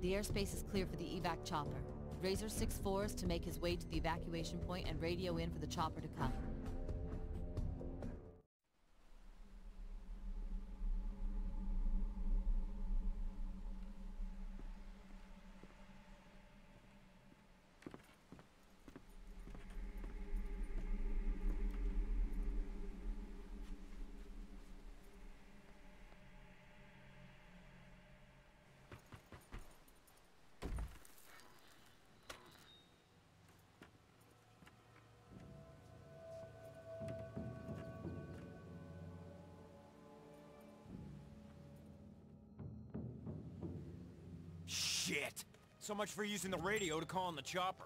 The airspace is clear for the evac chopper. Razor 6-4 is to make his way to the evacuation point and radio in for the chopper to come. Shit! So much for using the radio to call on the chopper.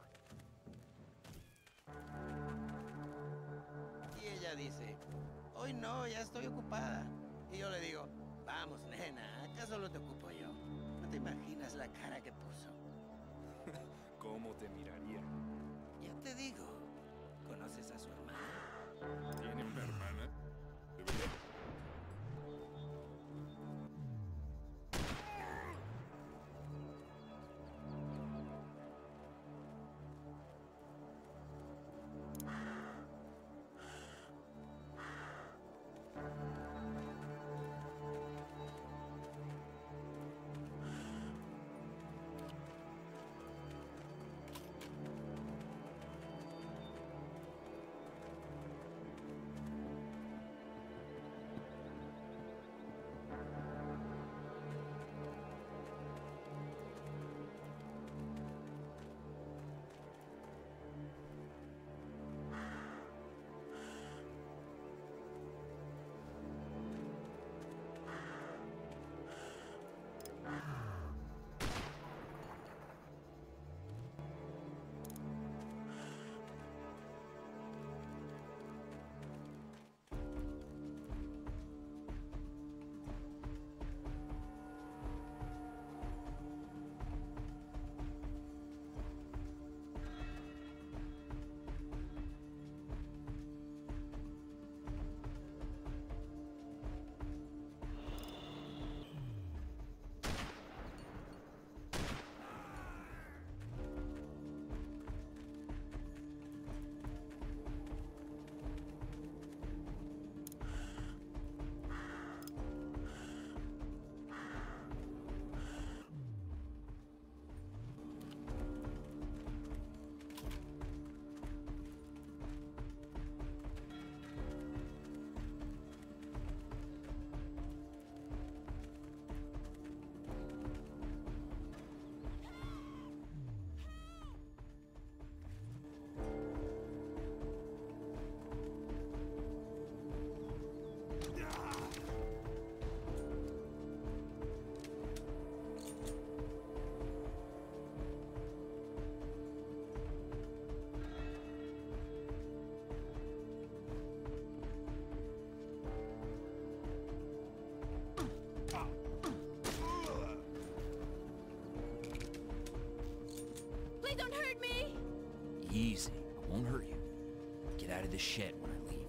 Y ella dice, hoy no, ya estoy ocupada. Y yo le digo, vamos, nena, acá solo te ocupo yo. No te imaginas la cara que puso. ¿Cómo te miraría? Ya te digo, ¿conoces a su hermana? ¿Tiene una hermana? ¿De verdad? Easy. I won't hurt you. Get out of the shed when I leave.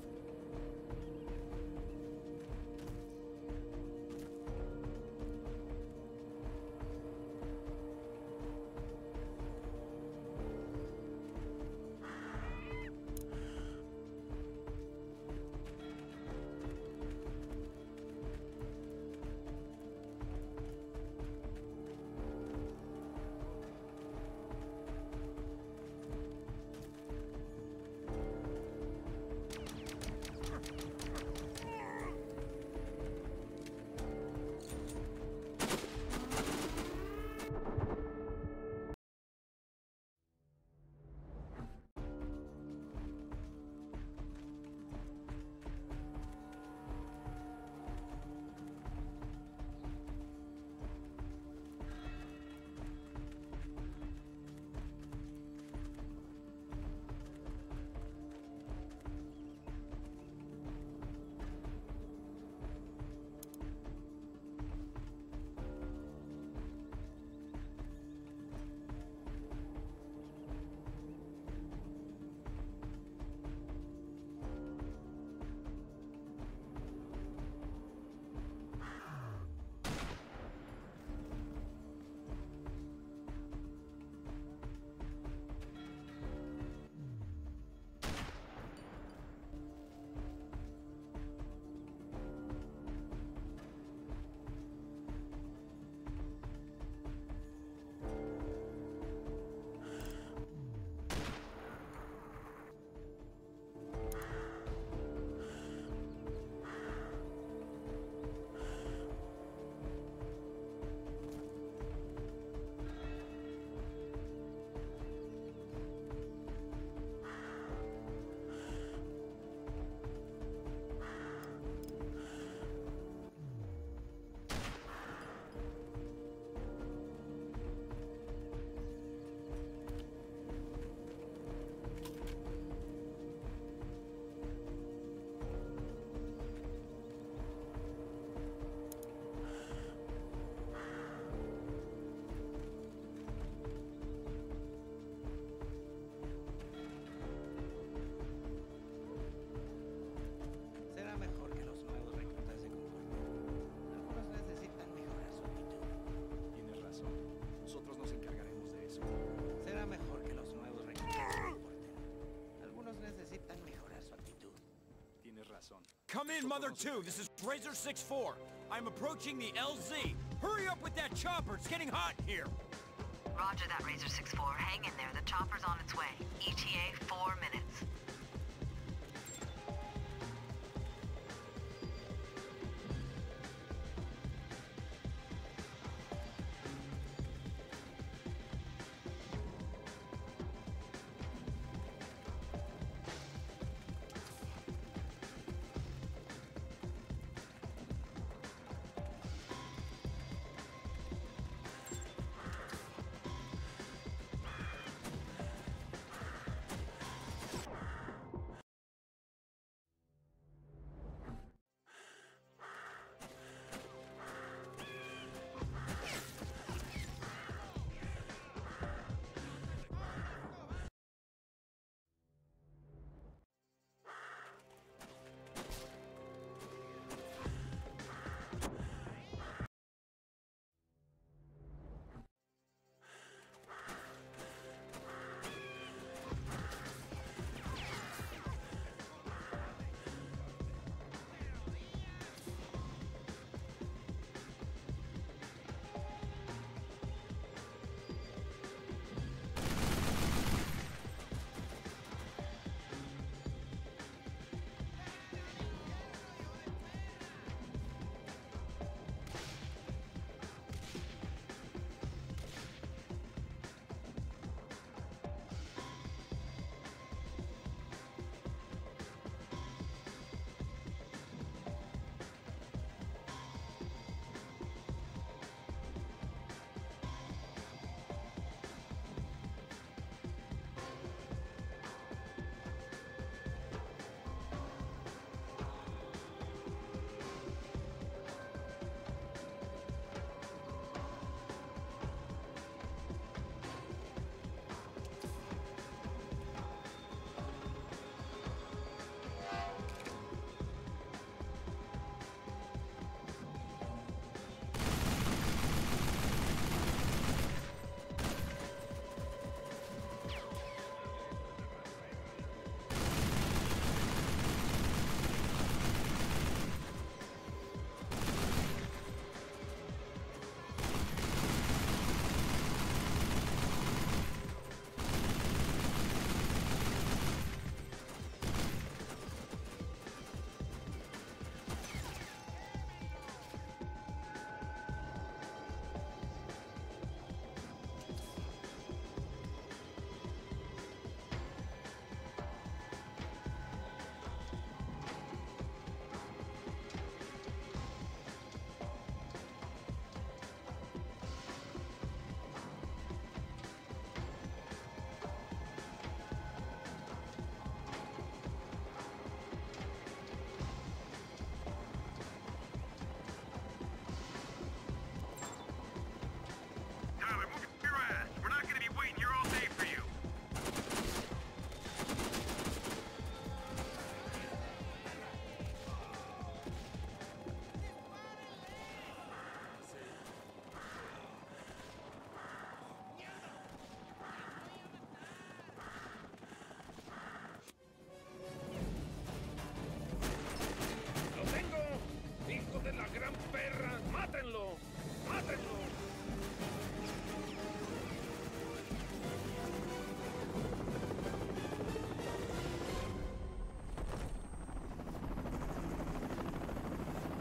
Come in, Mother 2. This is Razor 6-4. I'm approaching the LZ. Hurry up with that chopper. It's getting hot in here. Roger that, Razor 6-4. Hang in there. The chopper's on its way. ETA 4 minutes.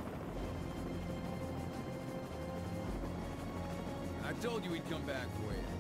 I told you he'd come back for you.